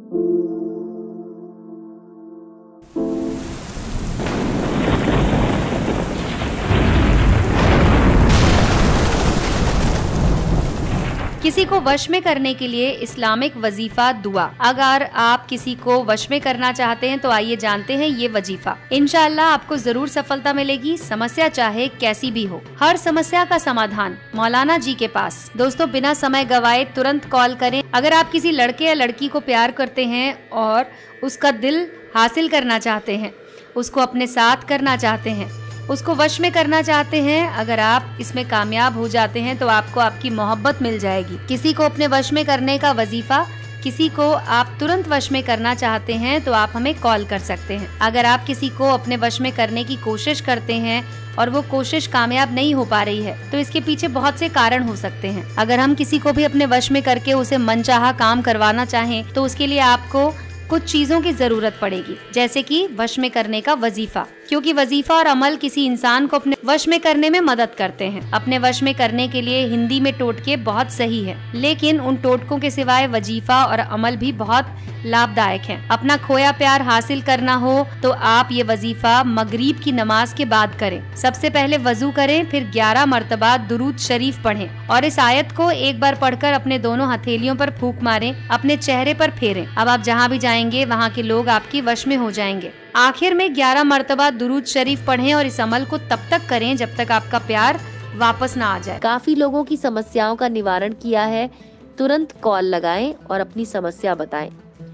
किसी को वश में करने के लिए इस्लामिक वजीफा दुआ। अगर आप किसी को वश में करना चाहते हैं तो आइए जानते हैं ये वजीफा। इंशाअल्लाह आपको जरूर सफलता मिलेगी, समस्या चाहे कैसी भी हो। हर समस्या का समाधान मौलाना जी के पास। दोस्तों, बिना समय गवाए तुरंत कॉल करें। अगर आप किसी लड़के या लड़की को प्यार करते हैं और उसका दिल हासिल करना चाहते हैं, उसको अपने साथ करना चाहते हैं, उसको वश में करना चाहते हैं, अगर आप इसमें कामयाब हो जाते हैं तो आपको आपकी मोहब्बत मिल जाएगी। किसी को अपने वश में करने का वजीफा, किसी को आप तुरंत वश में करना चाहते हैं तो आप हमें कॉल कर सकते हैं। अगर आप किसी को अपने वश में करने की कोशिश करते हैं और वो कोशिश कामयाब नहीं हो पा रही है तो इसके पीछे बहुत से कारण हो सकते हैं। अगर हम किसी को भी अपने वश में करके उसे मनचाहा काम करवाना चाहें तो उसके लिए आपको कुछ चीजों की जरूरत पड़ेगी, जैसे कि वश में करने का वजीफा, क्योंकि वजीफा और अमल किसी इंसान को अपने वश में करने में मदद करते हैं। अपने वश में करने के लिए हिंदी में टोटके बहुत सही है, लेकिन उन टोटकों के सिवाय वजीफा और अमल भी बहुत लाभदायक हैं। अपना खोया प्यार हासिल करना हो तो आप ये वजीफा मगरिब की नमाज के बाद करें। सबसे पहले वजू करें, फिर 11 मरतबा दुरूद शरीफ पढ़ें और इस आयत को एक बार पढ़कर अपने दोनों हथेलियों पर फूंक मारें, अपने चेहरे पर फेरें। अब आप जहाँ भी जाएंगे वहाँ के लोग आपकी वश में हो जाएंगे। आखिर में 11 मरतबा दुरूद शरीफ पढ़ें और इस अमल को तब तक करें जब तक आपका प्यार वापस ना आ जाए। काफी लोगों की समस्याओं का निवारण किया है। तुरंत कॉल लगाएं और अपनी समस्या बताएं।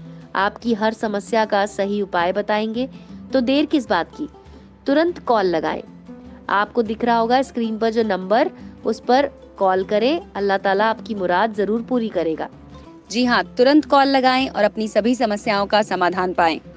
आपकी हर समस्या का सही उपाय बताएंगे, तो देर किस बात की, तुरंत कॉल लगाएं। आपको दिख रहा होगा स्क्रीन पर जो नंबर, उस पर कॉल करें। अल्लाह ताला आपकी मुराद जरूर पूरी करेगा। जी हाँ, तुरंत कॉल लगाएं और अपनी सभी समस्याओं का समाधान पाएं।